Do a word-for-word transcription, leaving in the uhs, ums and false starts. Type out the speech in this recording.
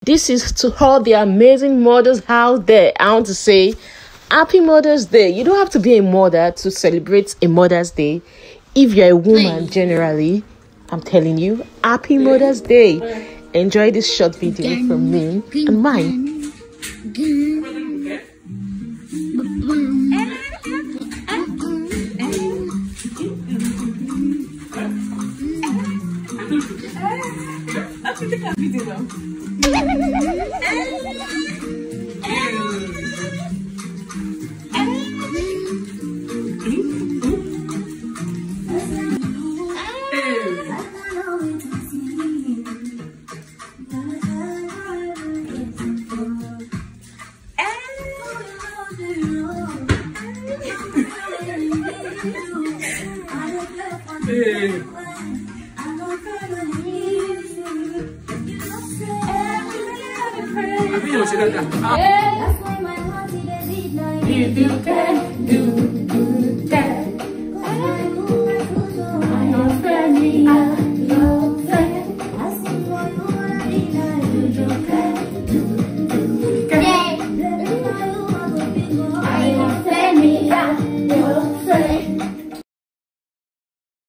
This is to all the amazing mothers out there. I want to say Happy Mother's Day. You don't have to be a mother to celebrate a Mother's Day. If you're a woman generally, I'm telling you, Happy Mother's Day. Enjoy this short video from me and mine. Hey. I think you should have done that.